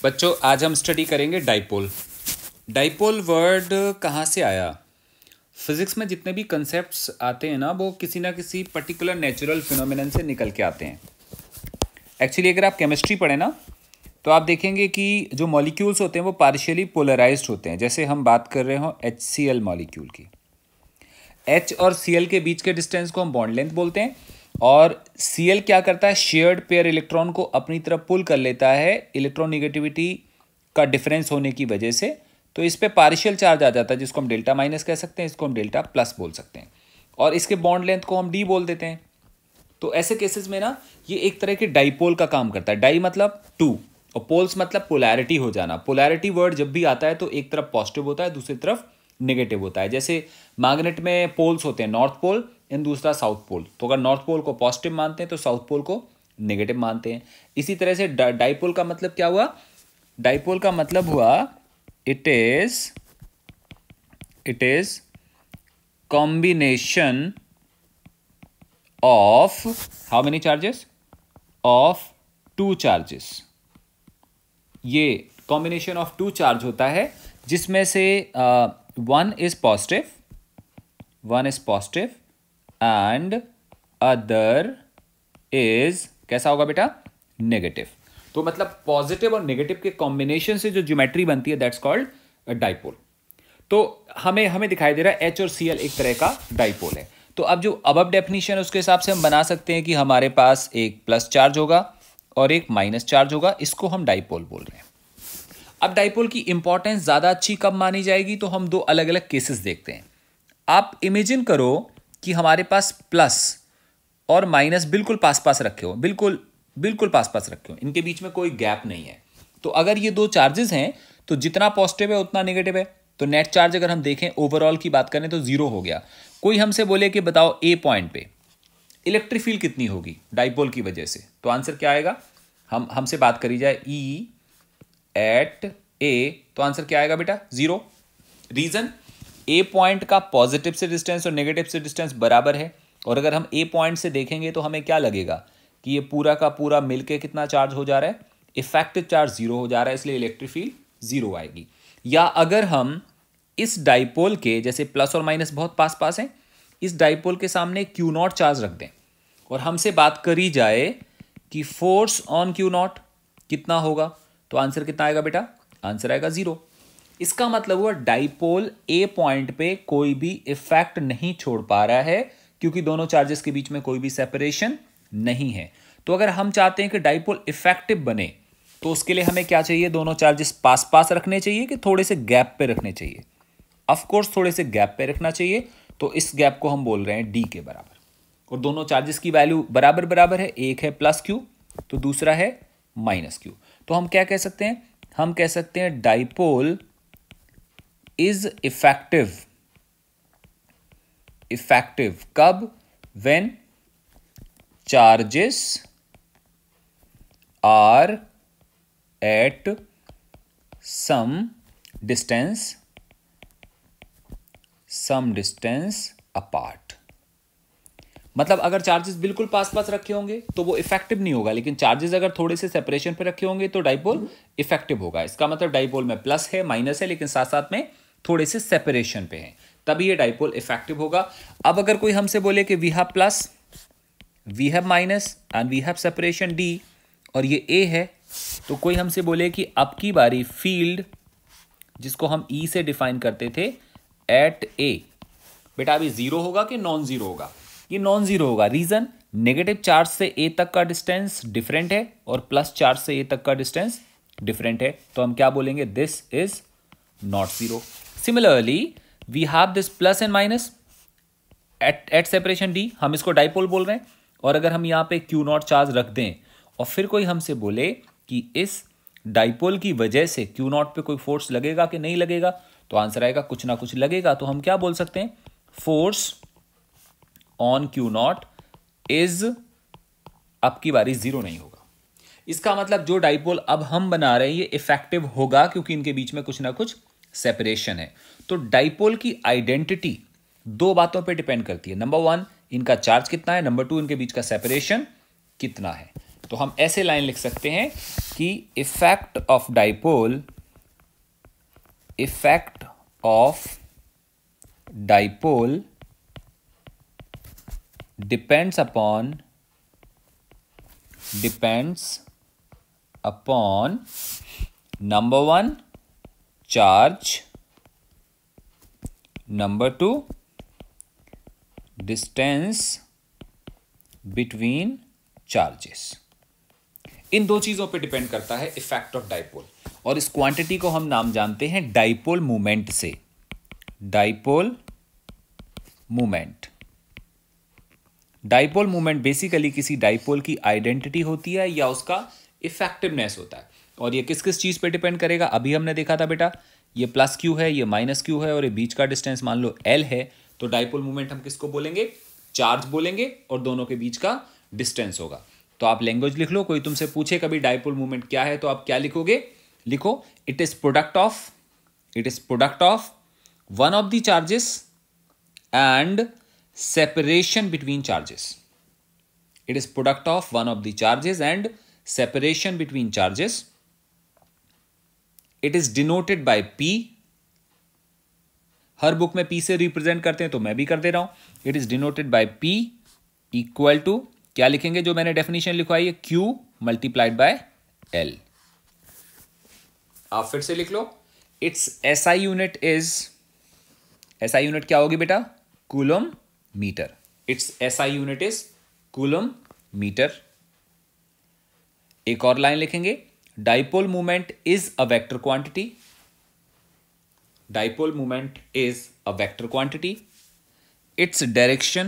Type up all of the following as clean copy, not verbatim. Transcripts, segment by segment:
बच्चों आज हम स्टडी करेंगे डाइपोल। डाइपोल वर्ड कहाँ से आया? फिजिक्स में जितने भी कंसेप्ट्स आते हैं ना वो किसी ना किसी पर्टिकुलर नेचुरल फिनोमिनन से निकल के आते हैं। एक्चुअली अगर आप केमिस्ट्री पढ़ें ना तो आप देखेंगे कि जो मॉलिक्यूल्स होते हैं वो पार्शियली पोलराइज्ड होते हैं। जैसे हम बात कर रहे हो HCl मॉलिक्यूल की, H और Cl के बीच के डिस्टेंस को हम बॉन्ड लेंथ बोलते हैं और Cl क्या करता है, शेयर्ड पेयर इलेक्ट्रॉन को अपनी तरफ पुल कर लेता है इलेक्ट्रोनिगेटिविटी का डिफरेंस होने की वजह से। तो इस पे पार्शियल चार्ज आ जाता है जिसको हम डेल्टा माइनस कह सकते हैं, इसको हम डेल्टा प्लस बोल सकते हैं और इसके बॉन्ड लेंथ को हम डी बोल देते हैं। तो ऐसे केसेस में ना ये एक तरह के डाइपोल का काम करता है। डाई मतलब टू और पोल्स मतलब पोलैरिटी हो जाना। पोलैरिटी वर्ड जब भी आता है तो एक तरफ पॉजिटिव होता है, दूसरी तरफ नेगेटिव होता है। जैसे मैग्नेट में पोल्स होते हैं, नॉर्थ पोल एंड दूसरा साउथ पोल। तो अगर नॉर्थ पोल को पॉजिटिव मानते हैं तो साउथ पोल को नेगेटिव मानते हैं। इसी तरह से डाइपोल का मतलब क्या हुआ? डाइपोल का मतलब हुआ it is combination of how many charges? Of two charges. ये कॉम्बिनेशन ऑफ टू चार्ज होता है जिसमें से one is positive and other is कैसा होगा बेटा? नेगेटिव। तो मतलब पॉजिटिव और नेगेटिव के कॉम्बिनेशन से जो ज्योमेट्री बनती है दैट्स कॉल्ड डाइपोल। तो हमें दिखाई दे रहा है H और Cl एक तरह का डाइपोल है। तो अब जो अबव डेफिनेशन उसके हिसाब से हम बना सकते हैं कि हमारे पास एक प्लस चार्ज होगा और एक माइनस चार्ज होगा, इसको हम डाइपोल बोल रहे हैं। अब डाइपोल की इंपॉर्टेंस ज़्यादा अच्छी कब मानी जाएगी? तो हम दो अलग अलग केसेस देखते हैं। आप इमेजिन करो कि हमारे पास प्लस और माइनस बिल्कुल पास पास रखे हो, बिल्कुल पास पास रखे हो, इनके बीच में कोई गैप नहीं है। तो अगर ये दो चार्जेस हैं तो जितना पॉजिटिव है उतना नेगेटिव है। तो नेट चार्ज अगर हम देखें ओवरऑल की बात करें तो जीरो हो गया। कोई हमसे बोले कि बताओ ए पॉइंट पे इलेक्ट्रिक फील्ड कितनी होगी डाइपोल की वजह से, तो आंसर क्या आएगा? हमसे बात करी जाए ई एट ए, तो आंसर क्या आएगा बेटा? जीरो। रीजन, ए पॉइंट का पॉजिटिव से डिस्टेंस और नेगेटिव से डिस्टेंस बराबर है और अगर हम ए पॉइंट से देखेंगे तो हमें क्या लगेगा कि ये पूरा का पूरा मिलके कितना चार्ज हो जा रहा है? इफेक्टिव चार्ज जीरो हो जा रहा है, इसलिए इलेक्ट्रिक फील्ड जीरो आएगी। या अगर हम इस डाइपोल के, जैसे प्लस और माइनस बहुत पास पास हैं, इस डाइपोल के सामने क्यू नॉट चार्ज रख दें और हमसे बात करी जाए कि फोर्स ऑन क्यू नॉट कितना होगा, तो आंसर कितना आएगा बेटा? आंसर आएगा जीरो। इसका मतलब हुआ डाइपोल ए पॉइंट पे कोई भी इफेक्ट नहीं छोड़ पा रहा है क्योंकि दोनों चार्जेस के बीच में कोई भी सेपरेशन नहीं है। तो अगर हम चाहते हैं कि डाइपोल इफेक्टिव बने तो उसके लिए हमें क्या चाहिए? दोनों चार्जेस पास पास रखने चाहिए कि थोड़े से गैप पे रखने चाहिए? ऑफ कोर्स थोड़े से गैप पे रखना चाहिए। तो इस गैप को हम बोल रहे हैं डी के बराबर और दोनों चार्जेस की वैल्यू बराबर बराबर है। एक है प्लस क्यू तो दूसरा है माइनस क्यू। तो हम क्या कह सकते हैं? हम कह सकते हैं डाइपोल इज इफेक्टिव कब? When charges are at some distance apart. मतलब अगर चार्जेस बिल्कुल पास पास रखे होंगे तो वो इफेक्टिव नहीं होगा, लेकिन चार्जेस अगर थोड़े से सेपरेशन पे रखे होंगे तो डाइपोल इफेक्टिव होगा। इसका मतलब डाइपोल में प्लस है, माइनस है, लेकिन साथ साथ में थोड़े से सेपरेशन पे है, तभी ये डाइपोल इफेक्टिव होगा। अब अगर कोई हमसे बोले कि we have plus, we have minus and we have separation D और ये ए है, तो कोई हमसे बोले कि अब की बारी फील्ड जिसको हम ई से डिफाइन करते थे एट ए, बेटा अभी जीरो होगा कि नॉन जीरो होगा? ये नॉन जीरो होगा। रीजन, नेगेटिव चार्ज से ए तक का डिस्टेंस डिफरेंट है और प्लस चार्ज से ए तक का डिस्टेंस डिफरेंट है। तो हम क्या बोलेंगे? This is not zero. Similarly we have this plus and minus at separation D, हम इसको डाइपोल बोल रहे हैं। और अगर हम यहाँ पे क्यू नॉट चार्ज रख दें और फिर कोई हमसे बोले कि इस डाइपोल की वजह से क्यू नॉट पे कोई फोर्स लगेगा कि नहीं लगेगा, तो आंसर आएगा कुछ ना कुछ लगेगा। तो हम क्या बोल सकते हैं? Force on Q naught is, अब की बारी जीरो नहीं होगा। इसका मतलब जो डाइपोल अब हम बना रहे हैं ये इफेक्टिव होगा क्योंकि इनके बीच में कुछ ना कुछ सेपरेशन है। तो डाइपोल की आइडेंटिटी दो बातों पे डिपेंड करती है। नंबर वन, इनका चार्ज कितना है, नंबर टू, इनके बीच का सेपरेशन कितना है। तो तो हम ऐसे लाइन लिख सकते हैं कि effect of dipole depends upon number 1 charge, number 2 distance between charges। इन दो चीजों पे डिपेंड करता है इफेक्ट ऑफ डाइपोल, और इस क्वांटिटी को हम नाम जानते हैं डाइपोल मोमेंट से। डाइपोल मोमेंट बेसिकली किसी डाइपोल की आइडेंटिटी होती है या उसका इफेक्टिवनेस होता है, और ये किस किस चीज पे डिपेंड करेगा। अभी हमने देखा था बेटा, ये प्लस क्यू है, ये माइनस क्यू है, और ये बीच का डिस्टेंस मान लो एल है, तो डाइपोल मोमेंट हम किसको बोलेंगे? चार्ज बोलेंगे, और दोनों के बीच का डिस्टेंस होगा। तो आप लैंग्वेज लिख लो, कोई तुमसे पूछे कभी डाइपोल मोमेंट क्या है तो आप क्या लिखोगे? लिखो it is product of one of the charges and separation between charges. It is product of one of the charges and separation between charges. It is denoted by P. हर book में P से represent करते हैं, तो मैं भी कर दे रहा हूं। It is denoted by P equal to, क्या लिखेंगे जो मैंने डेफिनेशन लिखवाई है? Q multiplied by L। आप फिर से लिख लो, its SI unit क्या होगी बेटा? Coulomb metre. It's SI unit is coulomb metre. एक और लाइन लिखेंगे, dipole movement is a vector quantity. Dipole movement is a vector quantity. Its direction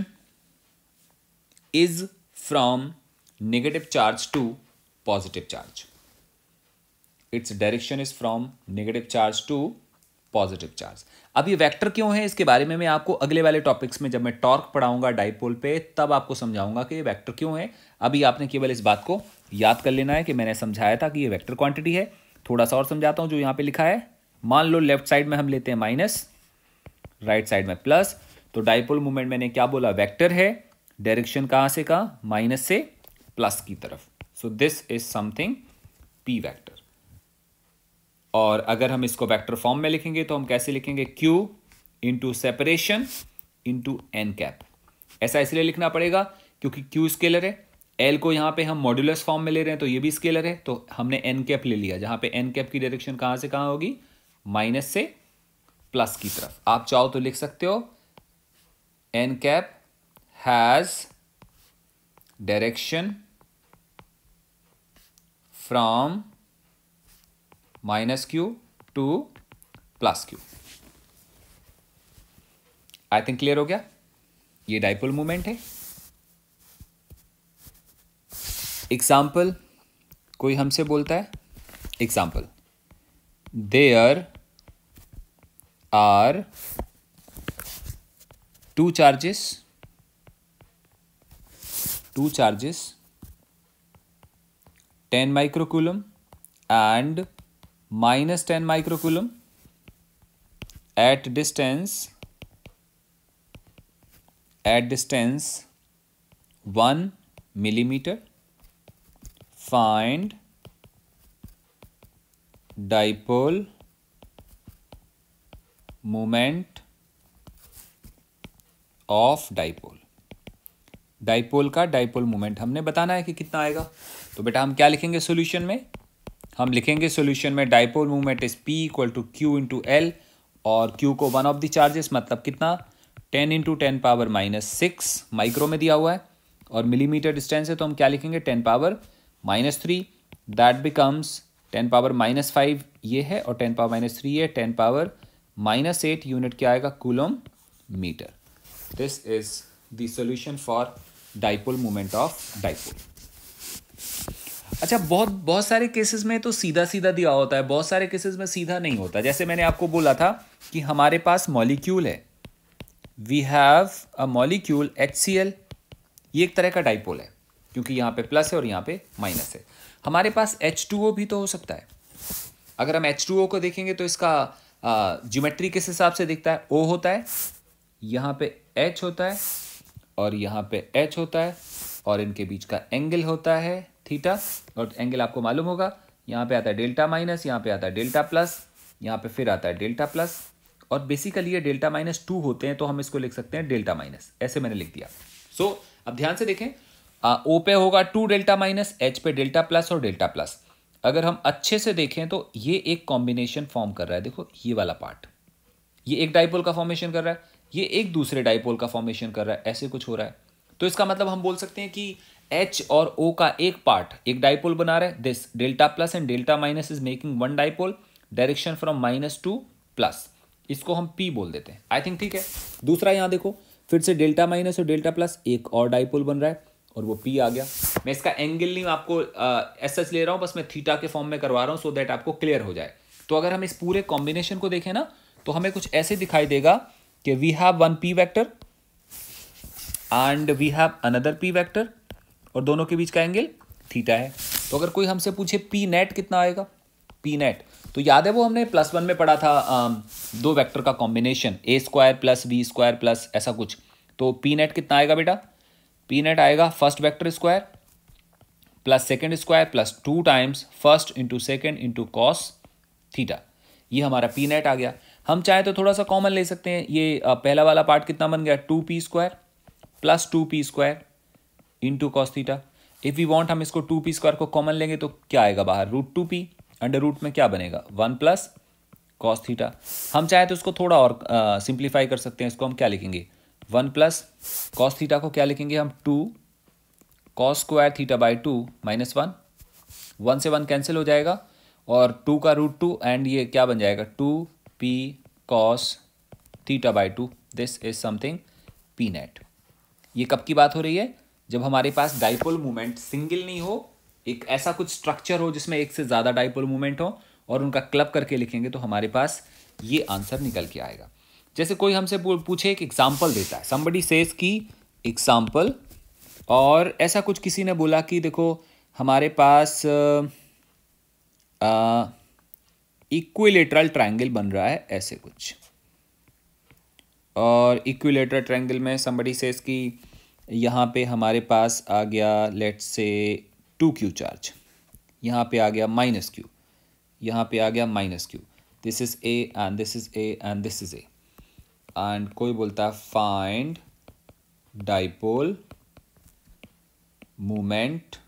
is from negative charge to positive charge. Its direction is from negative charge to positive charge. अब ये vector क्यों है, इसके बारे में मैं आपको अगले वाले टॉपिक्स में, जब मैं टॉर्क पढ़ाऊंगा डाइपोल पे, तब आपको समझाऊंगा कि ये वेक्टर क्यों है। अभी आपने केवल इस बात को याद कर लेना है कि मैंने समझाया था कि ये वेक्टर क्वांटिटी है। थोड़ा सा और समझाता हूं जो यहां पे लिखा है। मान लो लेफ्ट साइड में हम लेते हैं माइनस, राइट साइड में प्लस, तो डाइपोल मूवमेंट मैंने क्या बोला? वेक्टर है। डायरेक्शन कहां से कहां? माइनस से प्लस की तरफ। So this is something P vector. और अगर हम इसको वेक्टर फॉर्म में लिखेंगे तो हम कैसे लिखेंगे? Q into separation into n cap. ऐसा इसलिए लिखना पड़ेगा क्योंकि Q स्केलर है, L को यहां पे हम मॉड्यूलस फॉर्म में ले रहे हैं तो ये भी स्केलर है, तो हमने एन कैप ले लिया, जहां पे एन कैप की डायरेक्शन कहां से कहां होगी? माइनस से प्लस की तरफ। आप चाहो तो लिख सकते हो n cap has direction from minus Q to plus Q। I think clear हो गया। ये डाइपोल मूवमेंट है। एग्जाम्पल, कोई हमसे बोलता है example, there are two charges 10 microcoulomb and minus 10 microcoulomb at distance 1 millimeter. Find dipole moment of dipole। Dipole का dipole moment हमने बताना है कि कितना आएगा। तो बेटा हम क्या लिखेंगे सॉल्यूशन में? हम लिखेंगे सॉल्यूशन में dipole moment is P equal to Q into L, और Q को वन ऑफ द चार्जेस मतलब कितना? 10 इंटू 10 पावर माइनस 6 माइक्रो में दिया हुआ है, और मिलीमीटर डिस्टेंस है तो हम क्या लिखेंगे? 10 power minus 3। That becomes 10 power minus 5 ये है, और 10 पावर माइनस 3 है, 10 पावर माइनस 8 यूनिट क्या आएगा? Coulomb metre. This is the solution for dipole moment of dipole. अच्छा, बहुत सारे केसेस में तो सीधा सीधा दिया होता है, बहुत सारे केसेस में सीधा नहीं होता। जैसे मैंने आपको बोला था कि हमारे पास मॉलिक्यूल है, we have a molecule HCl, ये एक तरह का डाइपोल है क्योंकि यहाँ पे प्लस है और यहाँ पे माइनस है। हमारे पास H2O भी तो हो सकता है। अगर हम H2O को देखेंगे तो इसका ज्योमेट्री किस हिसाब से दिखता है? O होता है, यहाँ पे H होता है, और यहाँ पे H होता है, और इनके बीच का एंगल होता है थीटा, और एंगल आपको मालूम होगा, यहाँ पे आता है डेल्टा माइनस, यहाँ पे आता है डेल्टा प्लस, यहाँ पे फिर आता है डेल्टा प्लस, और बेसिकली ये डेल्टा माइनस 2 होते हैं तो हम इसको लिख सकते हैं डेल्टा माइनस, ऐसे मैंने लिख दिया। सो अब ध्यान से देखें, ओ पे होगा 2 डेल्टा माइनस, एच पे डेल्टा प्लस और डेल्टा प्लस। अगर हम अच्छे से देखें तो ये एक कॉम्बिनेशन फॉर्म कर रहा है, देखो ये वाला पार्ट, ये एक डाइपोल का फॉर्मेशन कर रहा है, ये एक दूसरे डाइपोल का फॉर्मेशन कर रहा है, ऐसे कुछ हो रहा है। तो इसका मतलब हम बोल सकते हैं कि H और O का एक पार्ट एक डाइपोल बना रहा है, this delta plus and delta minus is making one dipole, direction from minus to plus, इसको हम P बोल देते हैं। आई थिंक ठीक है। दूसरा यहाँ देखो, फिर से डेल्टा माइनस और डेल्टा प्लस एक और डाइपोल बन रहा है और वो P आ गया। मैं इसका एंगल नहीं आपको एसएच ले रहा हूँ, बस मैं थीटा के फॉर्म में करवा रहा हूँ सो दैट आपको क्लियर हो जाए। तो अगर हम इस पूरे कॉम्बिनेशन को देखें ना तो हमें कुछ ऐसे दिखाई देगा कि we have one P vector and we have another P vector, और दोनों के बीच का एंगल थीटा है। तो अगर कोई हमसे पूछे P नेट कितना आएगा, P नेट, तो याद है वो हमने +1 में पढ़ा था दो वेक्टर का combination a square plus b square plus ऐसा कुछ। तो P नेट कितना आएगा बेटा, P नेट आएगा first vector square plus second square plus 2 times first into second into cos theta. ये हमारा P नेट आ गया। हम चाहे तो थोड़ा सा कॉमन ले सकते हैं, ये पहला वाला पार्ट कितना बन गया 2p square plus 2p square into cos theta. If we want हम इसको 2p स्क्वायर को कॉमन लेंगे तो क्या आएगा बाहर, √2p, अंडर रूट में क्या बनेगा 1 प्लस कॉस थीटा। हम चाहे तो इसको थोड़ा और सिंप्लीफाई कर सकते हैं, इसको हम क्या लिखेंगे 1 प्लस कॉस थीटा को क्या लिखेंगे हम 2 cos square theta by 2 minus 1, 1 से 1 कैंसिल हो जाएगा और 2 का √2 एंड ये क्या बन जाएगा 2p cos theta by 2, this is something P net. ये कब की बात हो रही है, जब हमारे पास डाइपोल मूवमेंट सिंगल नहीं हो, एक ऐसा कुछ स्ट्रक्चर हो जिसमें एक से ज़्यादा डाइपोल मूवमेंट हो और उनका क्लब करके लिखेंगे तो हमारे पास ये आंसर निकल के आएगा। जैसे कोई हमसे पूछे एक एग्जाम्पल देता है, समबडी सेज की एग्जाम्पल, और ऐसा कुछ किसी ने बोला कि देखो हमारे पास इक्विलेटरल ट्रायंगल बन रहा है ऐसे कुछ, और इक्विलेटरल ट्रायंगल में समबडी सेज की यहाँ पे हमारे पास आ गया लेट्स से 2q चार्ज, यहाँ पे आ गया -q, यहाँ पे आ गया -q, this is a and this is a and this is a, and कोई बोलता है find dipole moment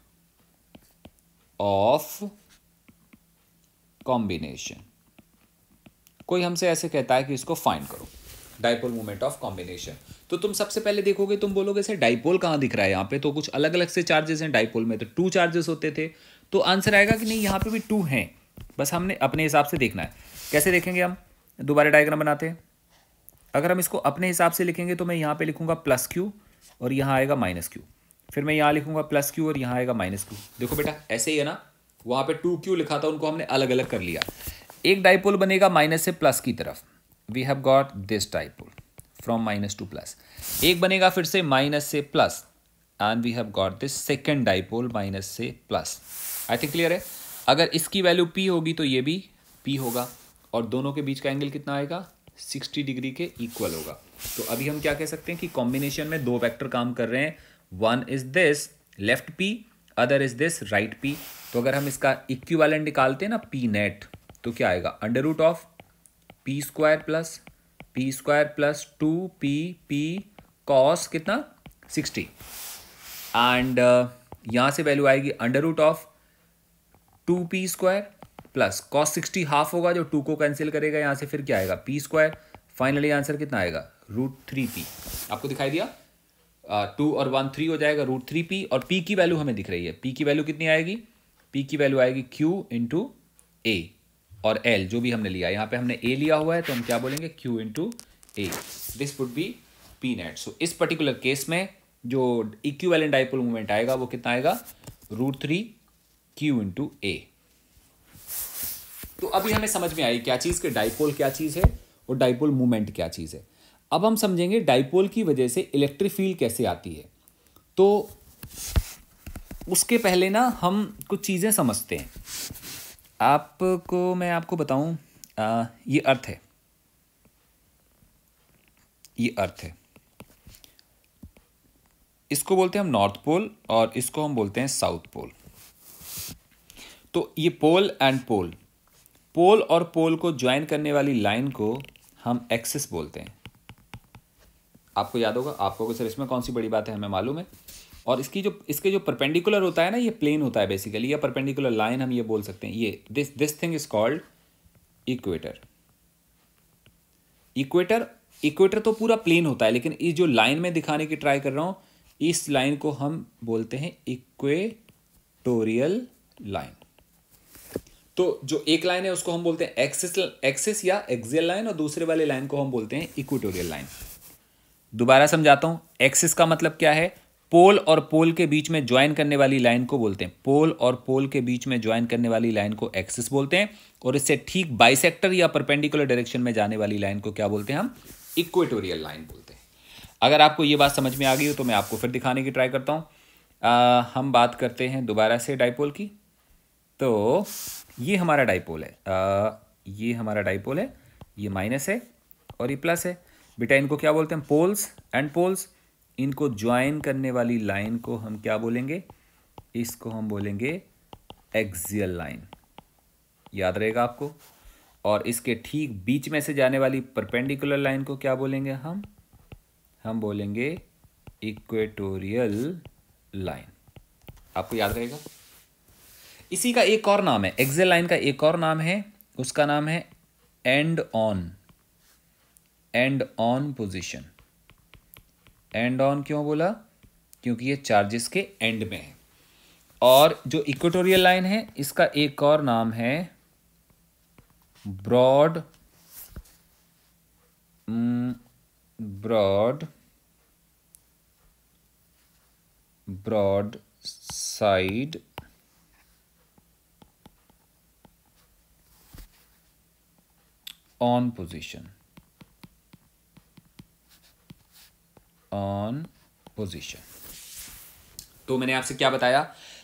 of combination. कोई हमसे ऐसे कहता है कि इसको फाइंड करो डाइपोल मोमेंट ऑफ कॉम्बिनेशन। तो तुम सबसे पहले देखोगे, तुम बोलोगे सर डाइपोल कहाँ दिख रहा है, यहाँ पे तो कुछ अलग अलग से चार्जेस हैं, डाइपोल में तो 2 चार्जेस होते थे। तो आंसर आएगा कि नहीं यहाँ पे भी 2 हैं, बस हमने अपने हिसाब से देखना है। कैसे देखेंगे हम, दोबारा डायग्राम बनाते हैं। अगर हम इसको अपने हिसाब से लिखेंगे तो मैं यहाँ पे लिखूंगा +q और यहाँ आएगा -q, फिर मैं यहाँ लिखूंगा +q और यहाँ आएगा -q। देखो बेटा ऐसे ही है ना, वहाँ पे 2q लिखा था, उनको हमने अलग अलग कर लिया। एक डाइपोल बनेगा माइनस से प्लस की तरफ, we have got this dipole from minus to plus. एक बनेगा फिर से माइनस से plus and we have got this second dipole minus से प्लस। आई थिंक क्लियर है। अगर इसकी वैल्यू P होगी तो ये भी P होगा, और दोनों के बीच का एंगल कितना आएगा 60 डिग्री के इक्वल होगा। तो अभी हम क्या कह सकते हैं कि कॉम्बिनेशन में दो वेक्टर काम कर रहे हैं, one is this left P, other is this right P। तो अगर हम इसका इक्विवेलेंट निकालते हैं ना P नेट, तो क्या आएगा √of P square plus 2p cos कितना 60, एंड यहाँ से वैल्यू आएगी √of 2p square plus cos 60 half होगा जो 2 को कैंसिल करेगा यहाँ से, फिर क्या आएगा p स्क्वायर। फाइनली आंसर कितना आएगा √3p। आपको दिखाई दिया 2 और 1 3 हो जाएगा √3p, और p की वैल्यू हमें दिख रही है। p की वैल्यू कितनी आएगी, p की वैल्यू आएगी q इंटू a और l जो भी हमने लिया, यहाँ पे हमने a लिया हुआ है तो हम क्या बोलेंगे q into a, this would be P net. So इस पर्टिकुलर केस में जो इक्विवेलेंट डाइपोल मूवमेंट आएगा वो कितना आएगा √3q इंटू a। तो अभी हमें समझ में आई क्या चीज़ के डाइपोल क्या चीज़ है और डाइपोल मूवमेंट क्या चीज़ है। अब हम समझेंगे डाइपोल की वजह से इलेक्ट्रिक फील्ड कैसे आती है। तो उसके पहले ना हम कुछ चीज़ें समझते हैं। मैं आपको बताऊं, ये अर्थ है, ये अर्थ है, इसको बोलते हैं हम नॉर्थ पोल और इसको हम बोलते हैं साउथ पोल। तो ये पोल एंड पोल, पोल और पोल को ज्वाइन करने वाली लाइन को हम एक्सिस बोलते हैं। आपको याद होगा, आपको सर इसमें कौन सी बड़ी बात है, हमें मालूम है। और इसके जो परपेंडिकुलर होता है ना, ये प्लेन होता है बेसिकली, या परपेंडिकुलर लाइन हम ये बोल सकते हैं, ये this thing is called equator. Equator तो पूरा प्लेन होता है, लेकिन ये जो लाइन में दिखाने की ट्राई कर रहा हूं, इस लाइन को हम बोलते हैं इक्वेटोरियल लाइन। तो जो एक लाइन है उसको हम बोलते हैं एक्सिस या एक्सियल लाइन, और दूसरे वाले लाइन को हम बोलते हैं इक्वेटोरियल लाइन। दोबारा समझाता हूं, एक्सिस का मतलब क्या है, पोल और पोल के बीच में ज्वाइन करने वाली लाइन को बोलते हैं, पोल और पोल के बीच में ज्वाइन करने वाली लाइन को एक्सिस बोलते हैं, और इससे ठीक बाइसेक्टर या परपेंडिकुलर डायरेक्शन में जाने वाली लाइन को क्या बोलते हैं, हम इक्वेटोरियल लाइन बोलते हैं। अगर आपको ये बात समझ में आ गई हो तो मैं आपको फिर दिखाने की ट्राई करता हूं। हम बात करते हैं दोबारा से डाइपोल की। तो ये हमारा डाइपोल है, ये हमारा डाइपोल है, ये माइनस है और ये प्लस है। बेटा इनको क्या बोलते हैं, पोल्स एंड पोल्स। इनको ज्वाइन करने वाली लाइन को हम क्या बोलेंगे, इसको हम बोलेंगे एक्सियल लाइन, याद रहेगा आपको। और इसके ठीक बीच में से जाने वाली परपेंडिकुलर लाइन को क्या बोलेंगे, हम बोलेंगे इक्वेटोरियल लाइन। आपको याद रहेगा। इसी का एक और नाम है, एक्सियल लाइन का एक और नाम है, उसका नाम है end on position. End on क्यों बोला, क्योंकि ये चार्जेस के एंड में है। और जो इक्वेटोरियल लाइन है, इसका एक और नाम है ब्रॉड साइड ऑन पोजीशन। तो मैंने आपसे क्या बताया,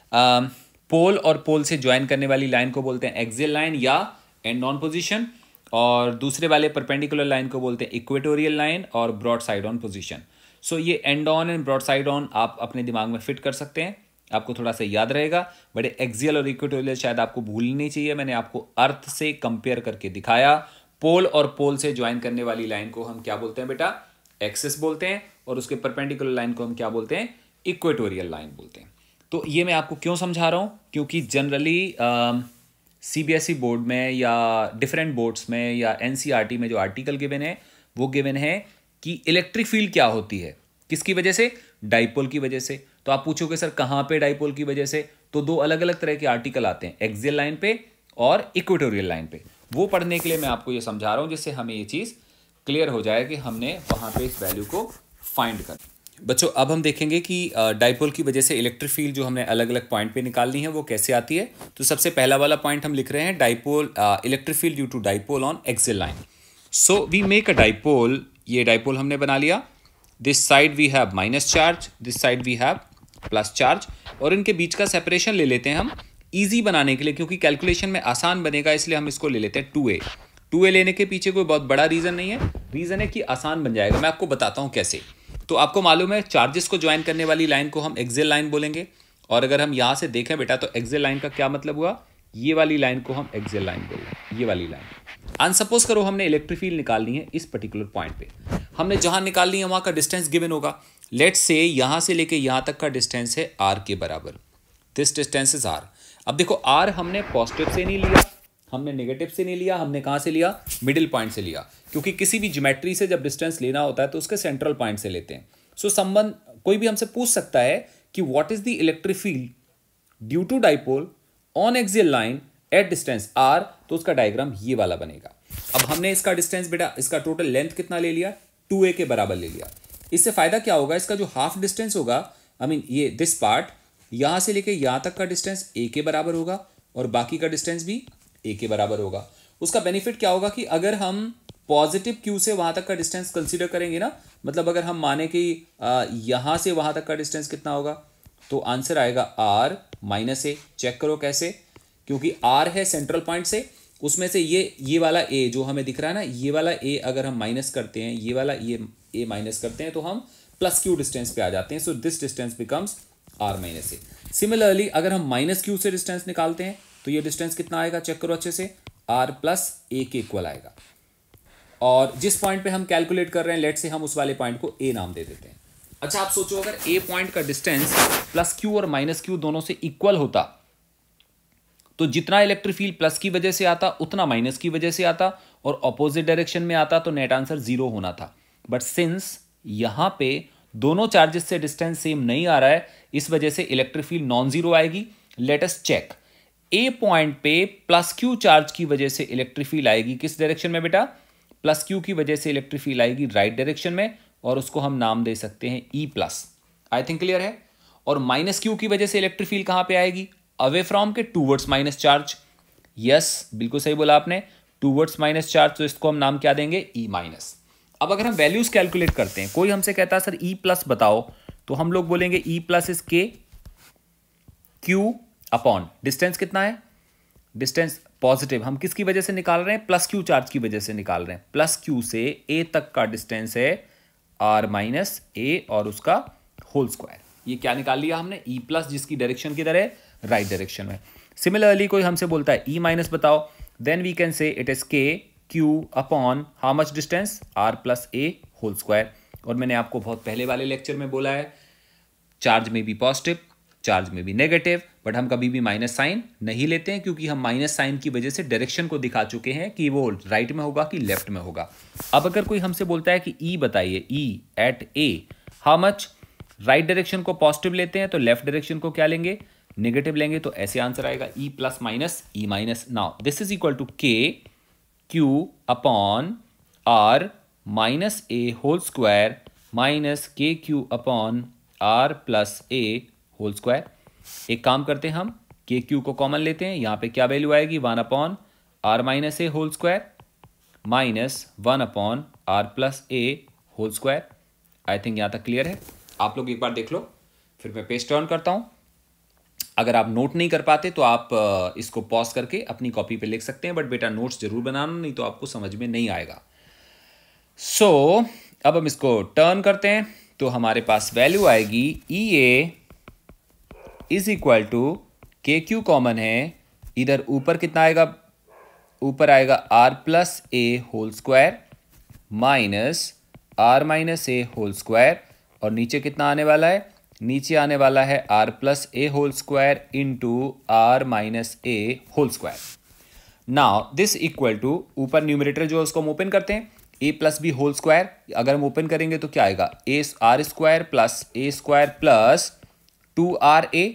पोल और पोल से ज्वाइन करने वाली लाइन को बोलते हैं एक्सियल लाइन या एंड ऑन पोजीशन, और दूसरे वाले परपेंडिकुलर लाइन को बोलते हैं इक्वेटोरियल लाइन और broadside on position. So ये end on and broadside on आप अपने दिमाग में फिट कर सकते हैं, आपको थोड़ा सा याद रहेगा। बड़े एक्सियल और इक्वेटोरियल शायद आपको भूलनी नहीं चाहिए। मैंने आपको अर्थ से कंपेयर करके दिखाया। पोल और पोल से ज्वाइन करने वाली लाइन को हम क्या बोलते हैं बेटा, एक्सिस बोलते हैं, और उसके परपेंडिकुलर लाइन को हम क्या बोलते हैं, इक्वेटोरियल लाइन बोलते हैं। तो ये मैं आपको क्यों समझा रहा हूं, क्योंकि जनरली सीबीएसई बोर्ड में या डिफरेंट बोर्ड्स में या एनसीईआरटी में जो आर्टिकल गिवन है, वो गिवन है कि इलेक्ट्रिक फील्ड क्या होती है, किसकी वजह से, डाइपोल की वजह से। तो आप पूछोगे सर कहां पे डाइपोल की वजह से, तो दो अलग अलग तरह के आर्टिकल आते हैं, एक्सियल लाइन पे और इक्वेटोरियल लाइन पे। वो पढ़ने के लिए मैं आपको ये समझा रहा हूं, जिससे हमें ये चीज क्लियर हो जाए कि हमने वहां पे इस वैल्यू को फाइंड कर। बच्चों अब हम देखेंगे कि डाइपोल की वजह से इलेक्ट्रिक फील्ड जो हमने अलग अलग पॉइंट पे निकालनी है वो कैसे आती है। तो सबसे पहला वाला पॉइंट हम लिख रहे हैं, dipole electric field due to dipole on axial line. So we make a dipole. ये डाइपोल हमने बना लिया। This side we have minus charge, this side we have plus charge, और इनके बीच का सेपरेशन ले लेते हैं हम ईजी बनाने के लिए, क्योंकि कैलकुलेशन में आसान बनेगा, इसलिए हम इसको ले लेते हैं 2a। 2a लेने के पीछे कोई बहुत बड़ा रीज़न नहीं है, रीज़न है कि आसान बन जाएगा। मैं आपको बताता हूँ कैसे। तो आपको मालूम है चार्जेस को ज्वाइन करने वाली लाइन को हम एक्सियल लाइन बोलेंगे, और अगर हम यहाँ से देखें बेटा तो एक्सियल लाइन का क्या मतलब हुआ, ये वाली लाइन को हम एक्सियल लाइन बोलेंगे, ये वाली लाइन। अनसपोज करो हमने इलेक्ट्रिक फील्ड निकालनी है इस पर्टिकुलर पॉइंट पे, हमने जहाँ निकालनी है वहाँ का डिस्टेंस गिवन होगा। लेट्स से यहाँ से लेके यहाँ तक का डिस्टेंस है r के बराबर, दिस डिस्टेंस इज r। अब देखो r हमने पॉजिटिव से नहीं लिया, हमने नेगेटिव से नहीं लिया, हमने कहाँ से लिया, मिडिल पॉइंट से लिया, क्योंकि किसी भी ज्योमेट्री से जब डिस्टेंस लेना होता है तो उसके सेंट्रल पॉइंट से लेते हैं। सो संबंध कोई भी हमसे पूछ सकता है कि what is the electric field due to dipole on axial line at distance r, तो उसका डायग्राम ये वाला बनेगा। अब हमने इसका डिस्टेंस बेटा, इसका टोटल लेंथ कितना ले लिया, 2a के बराबर ले लिया। इससे फायदा क्या होगा, इसका जो हाफ डिस्टेंस होगा, आई मीन ये दिस पार्ट, यहां से लेके यहां तक का डिस्टेंस a के बराबर होगा, और बाकी का डिस्टेंस भी a के बराबर होगा। उसका बेनिफिट क्या होगा कि अगर हम पॉजिटिव q से वहां तक का डिस्टेंस कंसीडर करेंगे ना, मतलब अगर हम माने कि यहां से वहां तक का डिस्टेंस कितना होगा, तो आंसर आएगा r माइनस a। चेक करो कैसे, क्योंकि r है सेंट्रल पॉइंट से, उसमें से ये वाला a जो हमें दिख रहा है ना, ये वाला a अगर हम माइनस करते हैं, ये वाला ये a माइनस करते हैं, तो हम प्लस क्यू डिस्टेंस पे आ जाते हैं. So this distance becomes r minus a. Similarly अगर हम माइनस क्यू से डिस्टेंस निकालते हैं तो ये डिस्टेंस कितना आएगा, चेक करो अच्छे से, आर प्लस ए के इक्वल आएगा. और जिस पॉइंट पे हम कैलकुलेट कर रहे हैं, लेट से हम उस वाले पॉइंट को ए नाम दे देते हैं. अच्छा, आप सोचो अगर ए पॉइंट का डिस्टेंस प्लस क्यू और माइनस क्यू दोनों से इक्वल होता तो जितना इलेक्ट्रिक फील्ड प्लस की वजह से आता उतना माइनस की वजह से आता, और ऑपोजिट डायरेक्शन में आता तो नेट आंसर जीरो होना था. बट सिंस यहां पे दोनों चार्जेस से डिस्टेंस सेम नहीं आ रहा है, इस वजह से इलेक्ट्रिक फील्ड नॉन जीरो आएगी. Let us check. A point पे प्लस क्यू चार्ज की वजह से इलेक्ट्रिक फील्ड आएगी किस डायरेक्शन में बेटा, प्लस क्यू की वजह से इलेक्ट्रिक फील्ड आएगी राइट डायरेक्शन में, और उसको हम नाम दे सकते हैं E plus. I think clear है. और माइनस क्यू की वजह से इलेक्ट्रिक फील्ड कहां पे आएगी, अवे फ्रॉम के टूवर्ड्स माइनस चार्ज. यस, बिल्कुल सही बोला आपने, टूवर्ड्स माइनस चार्ज, तो इसको हम नाम क्या देंगे, ई माइनस. अब अगर हम वैल्यूज कैलकुलेट करते हैं, कोई हमसे कहता है सर ई प्लस बताओ, तो हम लोग बोलेंगे E plus is k q upon distance कितना है, डिस्टेंस पॉजिटिव हम किसकी वजह से निकाल रहे हैं, प्लस क्यू चार्ज की वजह से निकाल रहे हैं. प्लस क्यू से ए तक का डिस्टेंस है आर माइनस ए और उसका होल स्क्वायर. ये क्या निकाल लिया हमने, ई प्लस, जिसकी डायरेक्शन किधर है, राइट डायरेक्शन में. सिमिलरली कोई हमसे बोलता है ई माइनस बताओ, then we can say it is k q upon how much distance, r plus a whole square. और मैंने आपको बहुत पहले वाले लेक्चर में बोला है, चार्ज में भी पॉजिटिव, चार्ज में भी नेगेटिव, बट हम कभी भी माइनस साइन नहीं लेते हैं, क्योंकि हम माइनस साइन की वजह से डायरेक्शन को दिखा चुके हैं कि वो राइट में होगा कि लेफ्ट में होगा. अब अगर कोई हमसे बोलता है कि ई बताइए, E at A how much, right direction को पॉजिटिव लेते हैं तो लेफ्ट डायरेक्शन को क्या लेंगे, नेगेटिव लेंगे, तो ऐसे आंसर आएगा E plus minus E minus. Now this is equal to k q upon r minus a whole square minus k q upon r plus a whole square. एक काम करते हैं, हम के क्यू को कॉमन लेते हैं, यहां पे क्या वैल्यू आएगी, 1 upon r minus a whole square minus 1 upon r plus a whole square. I think यहां तक क्लियर है. आप लोग एक बार देख लो, फिर मैं पेज टर्न करता हूं. अगर आप नोट नहीं कर पाते तो आप इसको पॉज करके अपनी कॉपी पे लिख सकते हैं, बट बेटा नोट्स जरूर बनाना, नहीं तो आपको समझ में नहीं आएगा. सो अब हम इसको टर्न करते हैं, तो हमारे पास वैल्यू आएगी E A is equal to k q common है, इधर ऊपर कितना आएगा, ऊपर आएगा r plus a whole square minus r minus a whole square, और नीचे कितना आने वाला है, नीचे आने वाला है r plus a whole square into r minus a whole square. Now this equal to, ऊपर न्यूमरेटर जो है उसको हम ओपन करते हैं, a plus b whole square, अगर हम ओपन करेंगे तो क्या आएगा, a r square plus a square plus 2RA,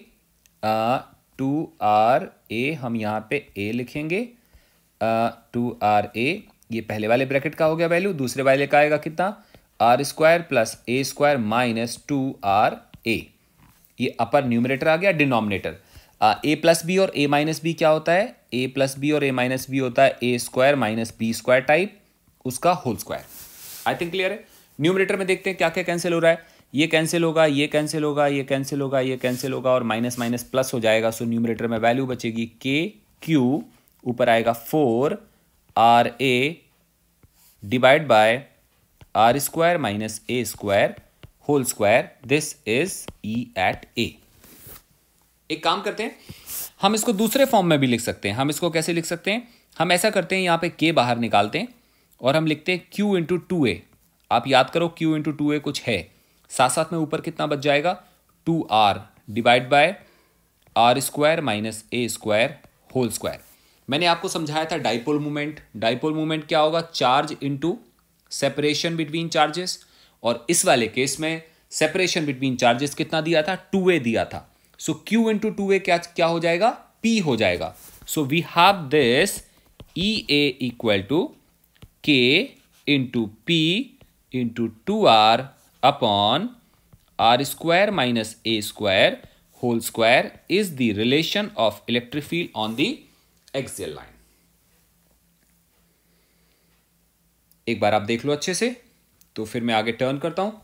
2RA हम यहाँ पे A लिखेंगे, 2RA, ये पहले वाले ब्रैकेट का हो गया वैल्यू, दूसरे वाले का आएगा कितना, r square plus a square minus 2RA. ये अपर न्यूमरेटर आ गया. डिनोमिनेटर ए प्लस बी और ए माइनस बी क्या होता है, ए प्लस बी और ए माइनस बी होता है a square minus b square type, उसका whole square. I think clear है. न्यूमरेटर में देखते हैं क्या क्या कैंसिल हो रहा है, ये कैंसिल होगा, ये कैंसिल होगा, ये कैंसिल होगा, ये कैंसिल होगा, और माइनस माइनस प्लस हो जाएगा. सो न्यूमरेटर में वैल्यू बचेगी के क्यू, ऊपर आएगा 4RA divide by r square minus a square whole square. This is E at A. एक काम करते हैं, हम इसको दूसरे फॉर्म में भी लिख सकते हैं. हम इसको कैसे लिख सकते हैं, हम ऐसा करते हैं, यहाँ पे के बाहर निकालते हैं और हम लिखते हैं q इंटू 2a. आप याद करो q इंटू 2a कुछ है, साथ साथ में ऊपर कितना बच जाएगा, 2r divide by r square minus a square whole square. मैंने आपको समझाया था डाइपोल मोमेंट. डाइपोल मोमेंट क्या होगा, charge into separation between charges, और इस वाले केस में सेपरेशन बिटवीन चार्जेस कितना दिया था, 2a दिया था. सो q इंटू 2a क्या हो जाएगा, p हो जाएगा. So we have this EA equal to k into p into 2r upon r square minus a square whole square is the relation of electric field on the axial line. एक बार आप देख लो अच्छे से, तो फिर मैं आगे टर्न करता हूं.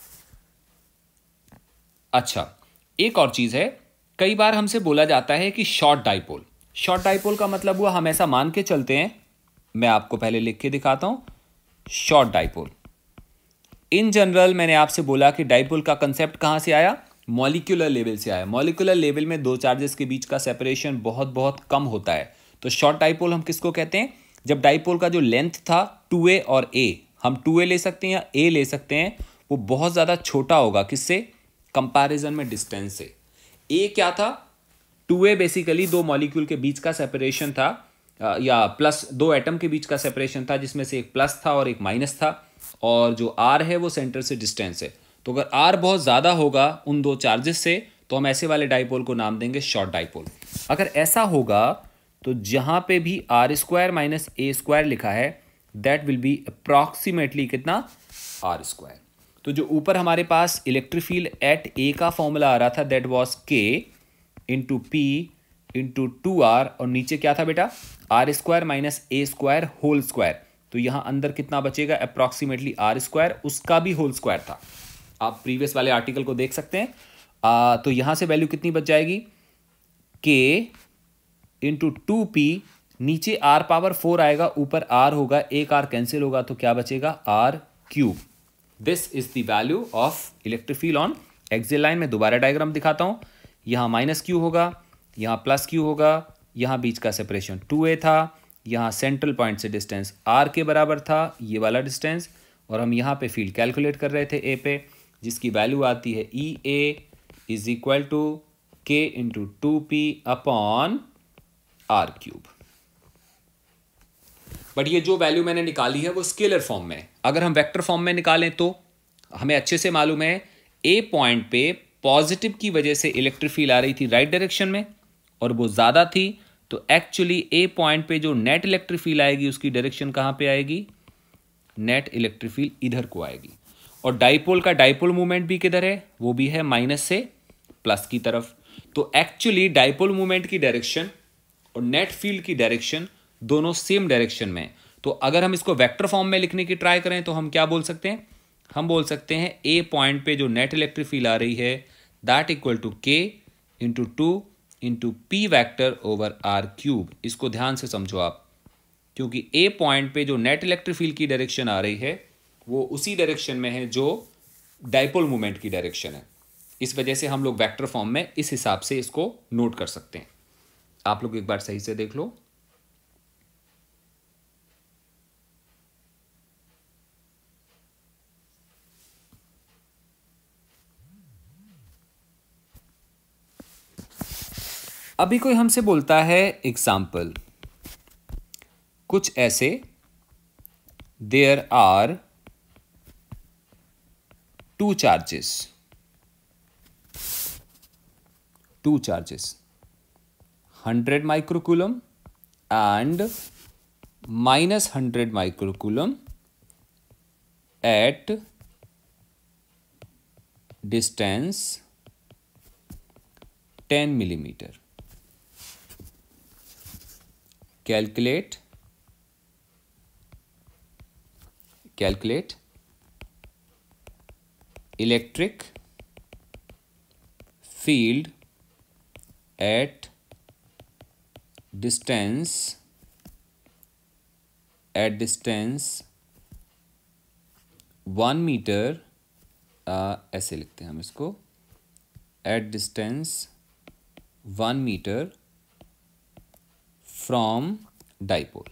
अच्छा, एक और चीज है, कई बार हमसे बोला जाता है कि शॉर्ट डाइपोल. शॉर्ट डाइपोल का मतलब हुआ, हम ऐसा मान के चलते हैं, मैं आपको पहले लिख के दिखाता हूं. शॉर्ट डाइपोल इन जनरल मैंने आपसे बोला कि डाइपोल का कंसेप्ट कहाँ से आया, मॉलिक्यूलर लेवल से आया। मॉलिक्यूलर लेवल में दो चार्जेस के बीच का सेपरेशन बहुत बहुत कम होता है। तो शॉर्ट डाइपोल हम किसको कहते हैं, जब डाइपोल का जो लेंथ था 2a और a, हम 2a ले सकते हैं या a ले सकते हैं, वो बहुत ज़्यादा छोटा होगा किससे, कंपैरिजन में डिस्टेंस से। a क्या था, 2a बेसिकली दो मॉलिक्यूल के बीच का सेपरेशन था, या प्लस दो एटम के बीच का सेपरेशन था, जिसमें से एक प्लस था और एक माइनस था, और जो r है वो सेंटर से डिस्टेंस है। तो अगर r बहुत ज़्यादा होगा उन दो चार्जेस से, तो हम ऐसे वाले डाइपोल को नाम देंगे शॉर्ट डाइपोल। अगर ऐसा होगा तो जहाँ पे भी r square minus a square लिखा है, दैट विल बी अप्रॉक्सीमेटली कितना, r स्क्वायर। तो जो ऊपर हमारे पास इलेक्ट्रिक फील्ड एट a का फॉर्मूला आ रहा था, that was k into p into 2r, और नीचे क्या था बेटा, r square minus a square whole square. तो यहाँ अंदर कितना बचेगा, अप्रॉक्सीमेटली r स्क्वायर, उसका भी होल स्क्वायर था। आप प्रीवियस वाले आर्टिकल को देख सकते हैं। तो यहाँ से वैल्यू कितनी बच जाएगी, k इंटू 2p, नीचे r पावर 4 आएगा, ऊपर r होगा, एक r कैंसिल होगा, तो क्या बचेगा, r cube. This is the value of electric field on axial line. में दोबारा डायग्राम दिखाता हूँ। यहाँ माइनस क्यू होगा, यहाँ प्लस क्यू होगा, यहाँ बीच का सेपरेशन 2a था, यहाँ सेंट्रल पॉइंट से डिस्टेंस r के बराबर था, ये वाला डिस्टेंस, और हम यहाँ पे फील्ड कैलकुलेट कर रहे थे a पे, जिसकी वैल्यू आती है EA is equal to k into 2p upon r cube. But ये जो वैल्यू मैंने निकाली है वो स्केलर फॉर्म में है। अगर हम वेक्टर फॉर्म में निकालें तो हमें अच्छे से मालूम है, ए पॉइंट पे पॉजिटिव की वजह से इलेक्ट्रिक फील्ड आ रही थी राइट डायरेक्शन में और वो ज़्यादा थी, तो एक्चुअली ए पॉइंट पे जो नेट इलेक्ट्रिक फील्ड आएगी उसकी डायरेक्शन कहाँ पे आएगी, नेट इलेक्ट्रिक फील्ड इधर को आएगी। और डाइपोल का डाइपोल मूवमेंट भी किधर है, वो भी है माइनस से प्लस की तरफ। तो एक्चुअली डाइपोल मूवमेंट की डायरेक्शन और नेट फील्ड की डायरेक्शन दोनों सेम डायरेक्शन में। तो अगर हम इसको वेक्टर फॉर्म में लिखने की ट्राई करें तो हम क्या बोल सकते हैं, हम बोल सकते हैं ए पॉइंट पे जो नेट इलेक्ट्रिक फील्ड आ रही है that equal to k into 2 into p vector over r cube. इसको ध्यान से समझो आप, क्योंकि ए पॉइंट पे जो नेट इलेक्ट्रिक फील्ड की डायरेक्शन आ रही है वो उसी डायरेक्शन में है जो डाइपोल मूवमेंट की डायरेक्शन है। इस वजह से हम लोग वेक्टर फॉर्म में इस हिसाब से इसको नोट कर सकते हैं। आप लोग एक बार सही से देख लो। अभी कोई हमसे बोलता है एग्जाम्पल, कुछ ऐसे, there are two charges 100 microcoulomb and -100 microcoulomb at distance 10 millimeter. Calculate electric field at distance 1 metre, ऐसे लिखते हैं हम इसको, at distance 1 metre from dipole.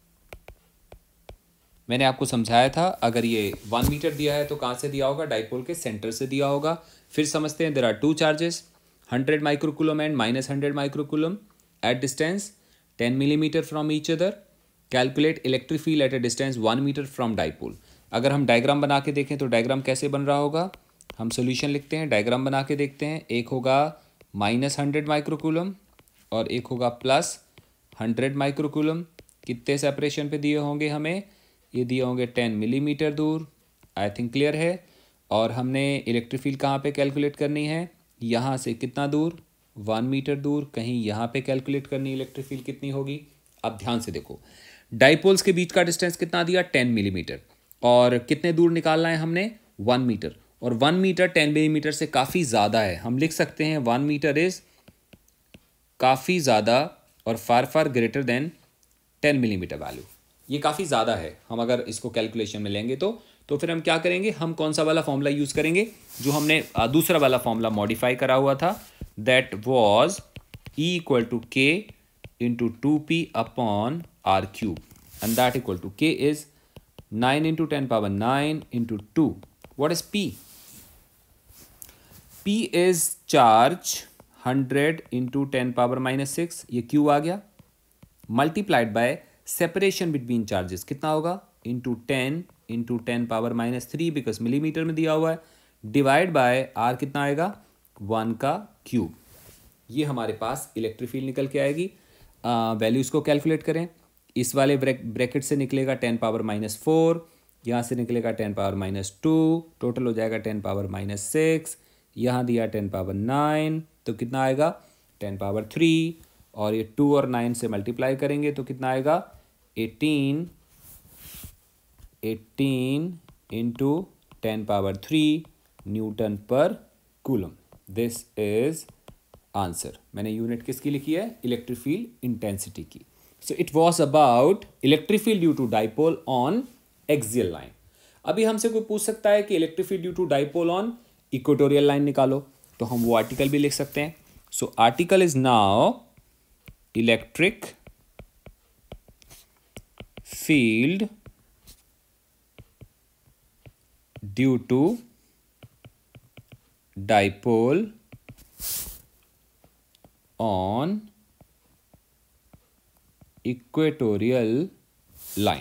मैंने आपको समझाया था, अगर ये 1 मीटर दिया है तो कहाँ से दिया होगा, डाइपोल के सेंटर से दिया होगा। फिर समझते हैं, there are two charges 100 microcoulomb and -100 microcoulomb at distance 10 millimetre from each other. Calculate electric field at a distance 1 metre from dipole. अगर हम डायग्राम बना के देखें तो डायग्राम कैसे बन रहा होगा, हम सोल्यूशन लिखते हैं, डायग्राम बना के देखते हैं। एक होगा -100 माइक्रोकूलम और एक होगा +100 माइक्रोकूलम। कितने सेपरेशन पे दिए होंगे हमें, ये दिए होंगे 10 मिलीमीटर दूर। आई थिंक क्लियर है। और हमने इलेक्ट्रिक फील्ड कहाँ पे कैलकुलेट करनी है, यहाँ से कितना दूर, 1 मीटर दूर। कहीं यहाँ पे कैलकुलेट करनी इलेक्ट्रिक फील्ड कितनी होगी। अब ध्यान से देखो, डाइपोल्स के बीच का डिस्टेंस कितना दिया, 10 मिलीमीटर, और कितने दूर निकालना है हमने, 1 मीटर। और 1 मीटर 10 मिलीमीटर से काफ़ी ज़्यादा है। हम लिख सकते हैं 1 मीटर इज़ काफ़ी ज़्यादा और far greater than 10 millimetre value. ये काफ़ी ज़्यादा है, हम अगर इसको कैलकुलेशन में लेंगे तो तो फिर हम क्या करेंगे, हम कौन सा वाला फॉर्मूला यूज करेंगे, जो हमने दूसरा वाला फॉर्मूला मॉडिफाई करा हुआ था, that was E equal to k into 2p upon r cube, and that equal to k is 9 into 10 power 9 into 2. What is p? p is charge 100 into 10 power -6, ये q आ गया, multiplied by separation between charges कितना होगा, into 10 power -3 because millimetre में दिया हुआ है, divide by are कितना आएगा 1 का क्यूब. ये हमारे पास इलेक्ट्रिक फील्ड निकल के आएगी. वैल्यूज को कैलकुलेट करें. इस वाले ब्रैकेट से निकलेगा 10 पावर -4, यहाँ से निकलेगा 10 पावर -2, टोटल हो जाएगा 10 पावर -6, यहाँ दिया 10 पावर 9, तो कितना आएगा 10 पावर 3, और ये 2 और 9 से मल्टीप्लाई करेंगे तो कितना आएगा 18 इंटू 10 पावर 3 न्यूटन पर कूलम. This is answer. मैंने यूनिट किसकी लिखी है, इलेक्ट्रिक फील्ड इंटेंसिटी की. So it was about electric field due to dipole on axial line. अभी हमसे कोई पूछ सकता है कि electric field due to dipole on equatorial line निकालो, तो हम वो आर्टिकल भी लिख सकते हैं. So article is now electric field due to dipole on equatorial line.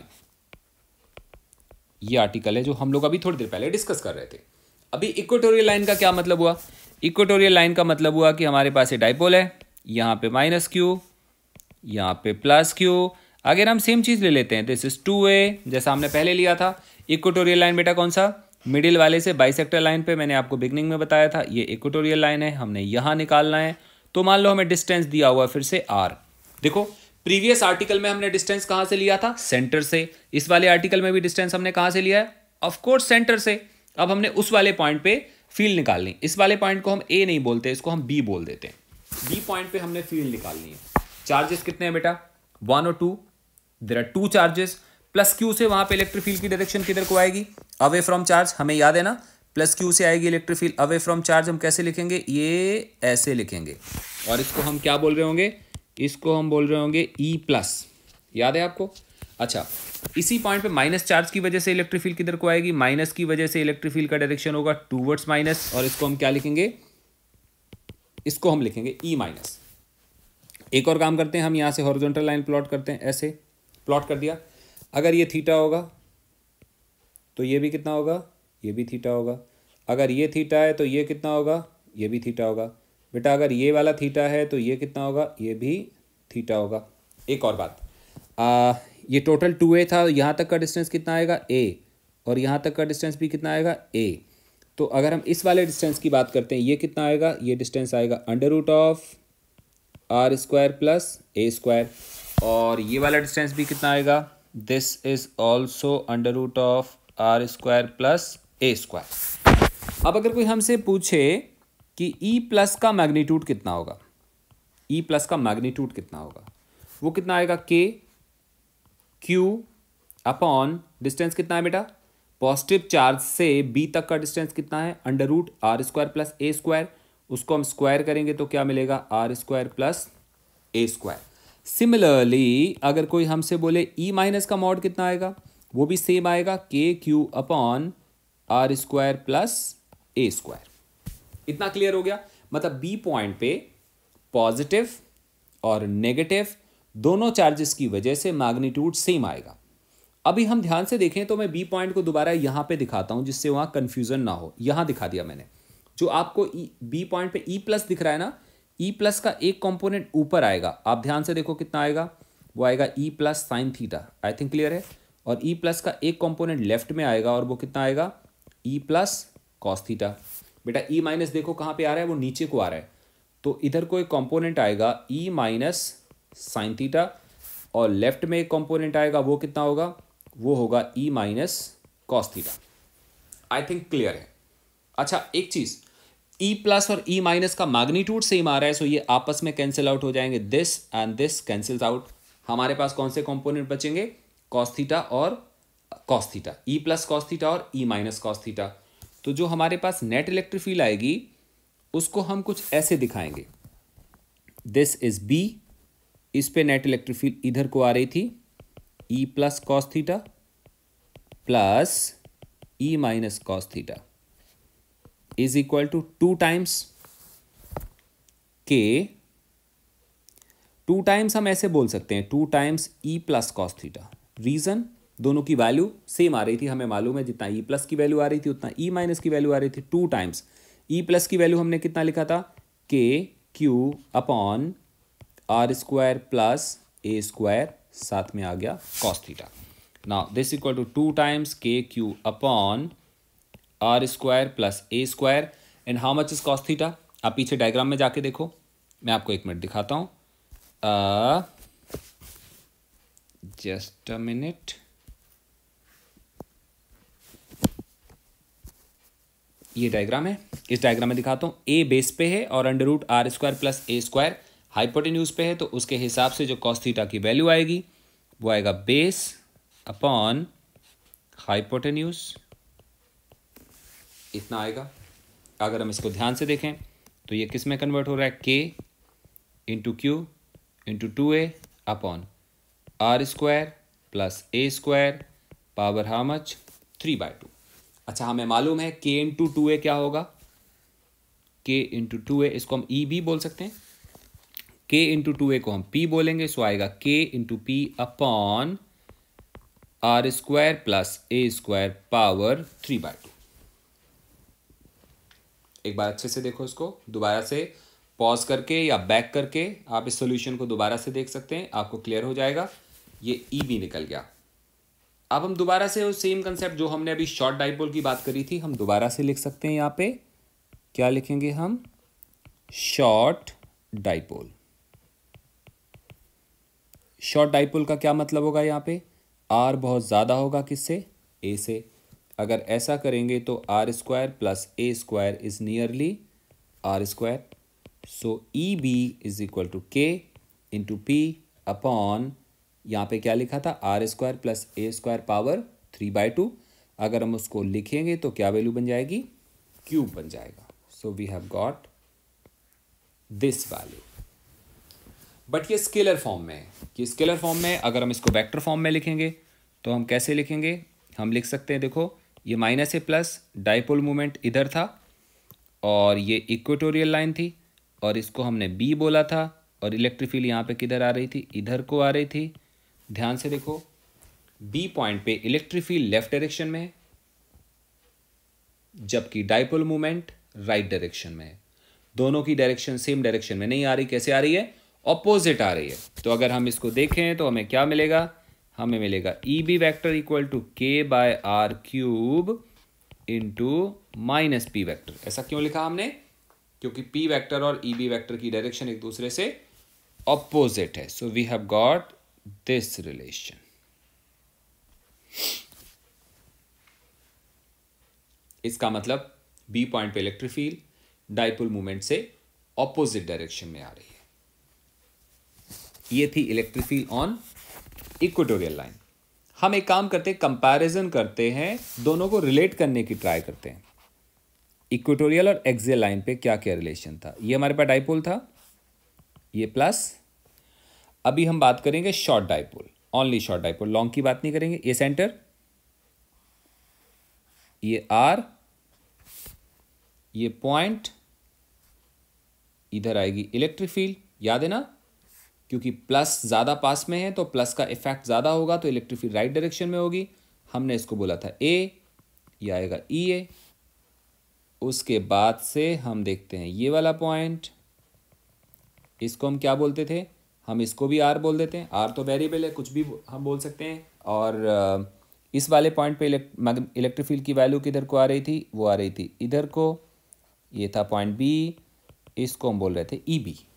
ये आर्टिकल है जो हम लोग अभी थोड़ी देर पहले डिस्कस कर रहे थे. अभी इक्वेटोरियल लाइन का क्या मतलब हुआ, इक्वेटोरियल लाइन का मतलब हुआ कि हमारे पास ये डाइपोल है, यहाँ पे -q, यहाँ पे +q. अगर हम सेम चीज ले लेते हैं, दिस इज 2a, जैसा हमने पहले लिया था. इक्वेटोरियल लाइन बेटा कौन सा, मिडिल वाले से बाइसेक्टर लाइन पे, मैंने आपको बिगनिंग में बताया था, ये इक्वेटोरियल लाइन है, हमने यहाँ निकालना है. तो मान लो हमें डिस्टेंस दिया हुआ फिर से r. देखो प्रीवियस आर्टिकल में हमने डिस्टेंस कहां से लिया था, सेंटर से. इस वाले आर्टिकल में भी डिस्टेंस हमने कहां से लिया है, ऑफ कोर्स सेंटर से. अब हमने उस वाले पॉइंट पे फील्ड निकालनी. इस वाले पॉइंट को हम a नहीं बोलते, इसको हम b बोल देते हैं. b पॉइंट पे हमने फील्ड निकालनी है. चार्जेस कितने हैं बेटा, 1 और 2. There are 2 charges. +q से वहां पे इलेक्ट्रिक फील्ड की डायरेक्शन किधर को आएगी, अवे फ्रॉम चार्ज. हमें याद है ना, +q से आएगी electric field away from charge. हम कैसे लिखेंगे, ये ऐसे लिखेंगे, और इसको हम क्या बोल रहे होंगे, इसको हम बोल रहे होंगे E+. याद है आपको. अच्छा, इसी पॉइंट पे माइनस चार्ज की वजह से इलेक्ट्रिक फील्ड किधर को आएगी, माइनस की वजह से इलेक्ट्रिक फील्ड का डायरेक्शन होगा टूवर्ड्स माइनस, और इसको हम क्या लिखेंगे, इसको हम लिखेंगे E-. एक और काम करते हैं, हम यहाँ से हॉरिजॉन्टल लाइन प्लॉट करते हैं. ऐसे प्लॉट कर दिया. अगर ये थीटा होगा तो ये भी कितना होगा, ये भी थीटा होगा. अगर ये थीटा है तो ये कितना होगा, ये भी थीटा होगा. बेटा अगर ये वाला थीटा है तो ये कितना होगा, ये भी थीटा होगा. एक और बात, ये टोटल 2a था, यहाँ तक का डिस्टेंस कितना आएगा a, और यहाँ तक का डिस्टेंस भी कितना आएगा a. तो अगर हम इस वाले डिस्टेंस की बात करते हैं, ये कितना आएगा, ये डिस्टेंस आएगा √r² प्लस a², और ये वाला डिस्टेंस भी कितना आएगा, this is also √r² plus a². अब अगर कोई हमसे पूछे कि E+ का मैग्नीट्यूड कितना होगा, E+ का मैग्नीट्यूड कितना होगा, वो कितना आएगा, q अपॉन डिस्टेंस कितना है बेटा, पॉजिटिव चार्ज से B तक का डिस्टेंस कितना है, √r² प्लस a². उसको हम स्क्वायर करेंगे तो क्या मिलेगा, r² प्लस a². सिमिलरली अगर कोई हमसे बोले E- का मॉड कितना आएगा, वो भी सेम आएगा, kq upon r² plus a². इतना क्लियर हो गया. मतलब B पॉइंट पे पॉजिटिव और नेगेटिव दोनों चार्जेस की वजह से मैग्नीट्यूड सेम आएगा. अभी हम ध्यान से देखें तो मैं B पॉइंट को दोबारा यहां पे दिखाता हूं, जिससे वहां कंफ्यूजन ना हो. यहां दिखा दिया मैंने. जो आपको B पॉइंट पे E+ दिख रहा है ना, E+ का एक कंपोनेंट ऊपर आएगा. आप ध्यान से देखो कितना आएगा, वो आएगा E+ sine theta. I think clear है. और E+ का एक कंपोनेंट लेफ्ट में आएगा, और वो कितना आएगा, E+ कॉस थीटा. बेटा E- देखो कहाँ पे आ रहा है, वो नीचे को आ रहा है. तो इधर कोई कंपोनेंट आएगा E- साइन थीटा, और लेफ्ट में एक कंपोनेंट आएगा, वो कितना होगा, वो होगा E- cos theta. I think clear है. अच्छा एक चीज, E+ और E- का मैग्नीट्यूड सेम आ रहा है, सो ये आपस में कैंसिल आउट हो जाएंगे. This and this cancels out. हमारे पास कौन से कंपोनेंट बचेंगे, कॉस थीटा और cos theta, E plus cos theta और ई माइनस कॉस थीटा। तो जो हमारे पास नेट इलेक्ट्रिक फील्ड आएगी उसको हम कुछ ऐसे दिखाएंगे, दिस इज बी, इस पे नेट इलेक्ट्रिक फील्ड इधर को आ रही थी E plus cos theta plus E minus cos theta is equal to 2 times k, 2 times हम ऐसे बोल सकते हैं 2 times E plus cos theta. Reason, दोनों की वैल्यू सेम आ रही थी, हमें मालूम है जितना ई प्लस की वैल्यू आ रही थी उतना ई माइनस की वैल्यू आ रही थी। 2 टाइम्स ई प्लस की वैल्यू हमने कितना लिखा था, k q upon r square plus a square, साथ में आ गया cos theta. Now this equal to 2 times k q upon r square plus a square and how much is cos theta. आप पीछे डायग्राम में जाके देखो, मैं आपको 1 मिनट दिखाता हूँ, जस्ट अ मिनट। ये डायग्राम है, इस डायग्राम में दिखाता हूँ, ए बेस पे है और under root r square plus a square hypotenuse पे है, तो उसके हिसाब से जो कॉस थीटा की वैल्यू आएगी वो आएगा बेस अपॉन हाइपोटेन्यूज, इतना आएगा। अगर हम इसको ध्यान से देखें तो ये किस में कन्वर्ट हो रहा है, k into q into 2a upon r square plus a square power how much 3/2। अच्छा, हमें मालूम है k इंटू 2a क्या होगा, k इंटू 2a, इसको हम ई भी बोल सकते हैं, k इंटू 2a को हम p बोलेंगे, सो आएगा k into p upon r square plus a square power 3/2। एक बार अच्छे से देखो इसको, दोबारा से पॉज करके या बैक करके आप इस सॉल्यूशन को दोबारा से देख सकते हैं, आपको क्लियर हो जाएगा। ये ई भी निकल गया। अब हम दोबारा से उस सेम कंसेप्ट जो हमने अभी शॉर्ट डाइपोल की बात करी थी, हम दोबारा से लिख सकते हैं। यहाँ पे क्या लिखेंगे हम, शॉर्ट डाइपोल। शॉर्ट डाइपोल का क्या मतलब होगा, यहाँ पे आर बहुत ज़्यादा होगा किससे, ए से। अगर ऐसा करेंगे तो r square plus a square is nearly r square, so E B is equal to k into p upon, यहाँ पे क्या लिखा था, r square plus a square power 3/2। अगर हम उसको लिखेंगे तो क्या वैल्यू बन जाएगी, क्यूब बन जाएगा। So we have got this value, but ये स्केलर फॉर्म में है। ये स्केलर फॉर्म में, अगर हम इसको वेक्टर फॉर्म में लिखेंगे तो हम कैसे लिखेंगे, हम लिख सकते हैं, देखो ये minus a plus, dipole moment इधर था और ये इक्वेटोरियल लाइन थी और इसको हमने बी बोला था, और इलेक्ट्रिक फील्ड यहाँ पे किधर आ रही थी, इधर को आ रही थी। ध्यान से देखो, बी पॉइंट पे इलेक्ट्रिक फील्ड लेफ्ट डायरेक्शन में है जबकि डाइपोल मोमेंट राइट डायरेक्शन में है। दोनों की डायरेक्शन सेम डायरेक्शन में नहीं आ रही, कैसे आ रही है, ऑपोजिट आ रही है। तो अगर हम इसको देखें तो हमें क्या मिलेगा, हमें मिलेगा E B vector equal to k by r cube into minus p vector. ऐसा क्यों लिखा हमने, क्योंकि पी वैक्टर और ई बी वैक्टर की डायरेक्शन एक दूसरे से ऑपोजिट है। So we have got this relation. इसका मतलब बी पॉइंट पे इलेक्ट्रिक फील्ड डाइपोल मूवमेंट से ऑपोजिट डायरेक्शन में आ रही है। ये थी electric field on equatorial line. हम एक काम करते हैं, कंपैरिजन करते हैं, दोनों को रिलेट करने की ट्राई करते हैं। इक्वेटोरियल और एक्सियल लाइन पे क्या क्या रिलेशन था। ये हमारे पास डाइपोल था, ये प्लस। अभी हम बात करेंगे short dipole, only short dipole, long की बात नहीं करेंगे। ये सेंटर, ये आर, ये पॉइंट, इधर आएगी इलेक्ट्रिक फील्ड। याद है ना, क्योंकि प्लस ज़्यादा पास में है तो प्लस का इफेक्ट ज़्यादा होगा, तो इलेक्ट्रिक फील्ड राइट डायरेक्शन में होगी। हमने इसको बोला था ए, ये आएगा ई ए। उसके बाद से हम देखते हैं ये वाला पॉइंट, इसको हम क्या बोलते थे, हम इसको भी आर बोल देते हैं। आर तो वेरिएबल है, कुछ भी हम बोल सकते हैं। और इस वाले पॉइंट पे इलेक्ट्रिक फील्ड की वैल्यू किधर को आ रही थी, वो आ रही थी इधर को। ये था पॉइंट बी, इसको हम बोल रहे थे ई बी।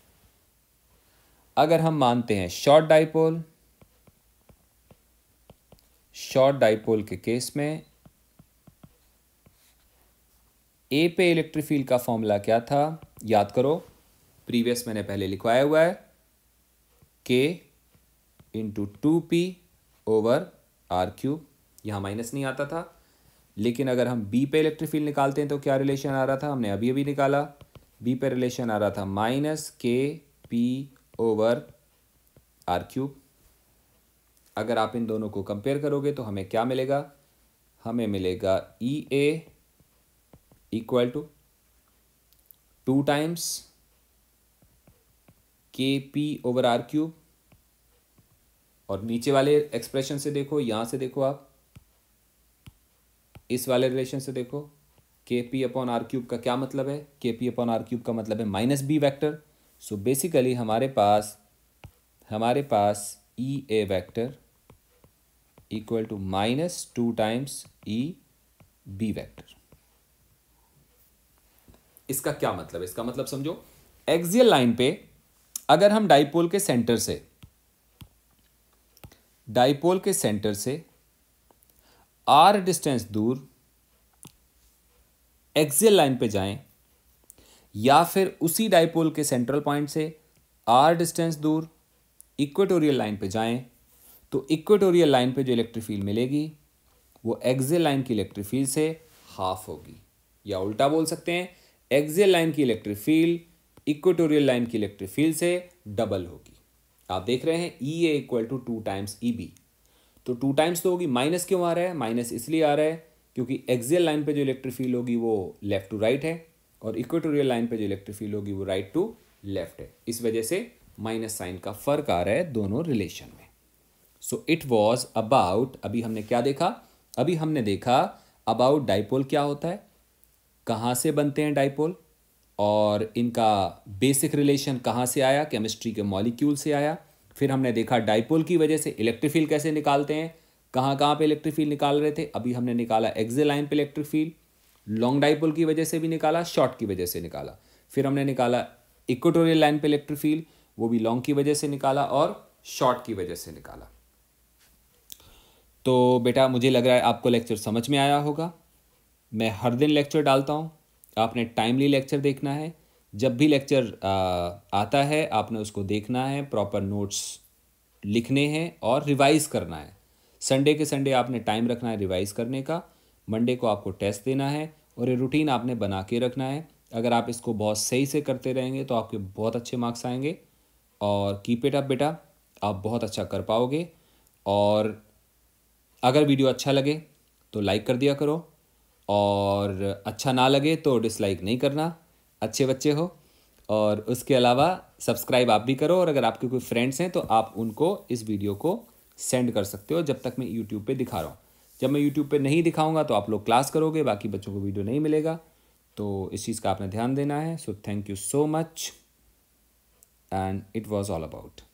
अगर हम मानते हैं शॉर्ट डाइपोल, शॉर्ट डाइपोल के केस में ए पे इलेक्ट्रिक फील्ड का फॉर्मूला क्या था, याद करो, प्रीवियस मैंने पहले लिखवाया हुआ है, k into 2p over r cube. यहाँ माइनस नहीं आता था। लेकिन अगर हम बी पे इलेक्ट्रिक फील्ड निकालते हैं तो क्या रिलेशन आ रहा था, हमने अभी अभी निकाला, बी पे रिलेशन आ रहा था माइनस के पी ओवर आर क्यूब। अगर आप इन दोनों को कंपेयर करोगे तो हमें क्या मिलेगा, हमें मिलेगा E A equal to 2 times k p over r cube. और नीचे वाले एक्सप्रेशन से देखो, यहाँ से देखो आप, इस वाले रिलेशन से देखो, के पी अपॉन आर क्यूब का क्या मतलब है, के पी अपॉन आर क्यूब का मतलब है minus B vector. So basically हमारे पास E A vector equal to minus 2 times E B vector. इसका क्या मतलब है, इसका मतलब समझो, एक्सियल लाइन पे अगर हम डाइपोल के सेंटर से आर डिस्टेंस दूर एक्सियल लाइन पे जाएं, या फिर उसी डाइपोल के सेंट्रल पॉइंट से आर डिस्टेंस दूर इक्वेटोरियल लाइन पे जाएं, तो इक्वेटोरियल लाइन पे जो इलेक्ट्रिक फील्ड मिलेगी वो एक्सियल लाइन की इलेक्ट्रिक फील्ड से हाफ होगी। या उल्टा बोल सकते हैं, एक्सियल लाइन की इलेक्ट्रिक फील्ड इक्वेटोरियल लाइन की इलेक्ट्रिक फील्ड से डबल होगी। आप देख रहे हैं E A equal to 2 times E B, तो 2 टाइम्स तो होगी। माइनस क्यों आ रहा है, माइनस इसलिए आ रहा है क्योंकि एक्सियल लाइन पे जो इलेक्ट्रिक फील्ड होगी वो लेफ्ट टू राइट है, और इक्वेटोरियल लाइन पे जो इलेक्ट्रिक फील्ड होगी वो राइट टू लेफ्ट है। इस वजह से माइनस साइन का फर्क आ रहा है दोनों रिलेशन में। सो इट वॉज अबाउट, अभी हमने क्या देखा, अभी हमने देखा अबाउट डाइपोल क्या होता है, कहाँ से बनते हैं डाइपोल, और इनका बेसिक रिलेशन कहाँ से आया, केमिस्ट्री के मॉलिक्यूल से आया। फिर हमने देखा डाइपोल की वजह से इलेक्ट्रिक फील्ड कैसे निकालते हैं, कहाँ कहाँ पे इलेक्ट्रिक फील्ड निकाल रहे थे। अभी हमने निकाला एक्सियल लाइन पे इलेक्ट्रिक फील्ड, लॉन्ग डाइपोल की वजह से भी निकाला, शॉर्ट की वजह से निकाला। फिर हमने निकाला इक्वेटोरियल लाइन पे इलेक्ट्रिक फील्ड, वो भी लॉन्ग की वजह से निकाला और शॉर्ट की वजह से निकाला। तो बेटा मुझे लग रहा है आपको लेक्चर समझ में आया होगा। मैं हर दिन लेक्चर डालता हूँ, आपने टाइमली लेक्चर देखना है। जब भी लेक्चर आता है आपने उसको देखना है, प्रॉपर नोट्स लिखने हैं और रिवाइज़ करना है। संडे के संडे आपने टाइम रखना है रिवाइज़ करने का, मंडे को आपको टेस्ट देना है, और ये रूटीन आपने बना के रखना है। अगर आप इसको बहुत सही से करते रहेंगे तो आपके बहुत अच्छे मार्क्स आएंगे। और कीप इट अप बेटा, आप बहुत अच्छा कर पाओगे। और अगर वीडियो अच्छा लगे तो लाइक कर दिया करो, और अच्छा ना लगे तो डिसलाइक नहीं करना, अच्छे बच्चे हो। और उसके अलावा सब्सक्राइब आप भी करो, और अगर आपके कोई फ्रेंड्स हैं तो आप उनको इस वीडियो को सेंड कर सकते हो जब तक मैं यूट्यूब पे दिखा रहा हूँ। जब मैं यूट्यूब पे नहीं दिखाऊंगा तो आप लोग क्लास करोगे, बाकी बच्चों को वीडियो नहीं मिलेगा। तो इस चीज़ का आपने ध्यान देना है। So thank you so much, and it was all about.